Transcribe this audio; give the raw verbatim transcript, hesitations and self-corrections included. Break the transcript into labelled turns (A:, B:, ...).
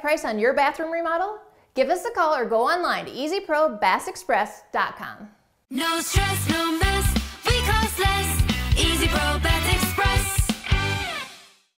A: price on your bathroom remodel? Give us a call or go online to easy pro bass express dot com.
B: No stress, no mess, we cost less. Easy Pro Bass.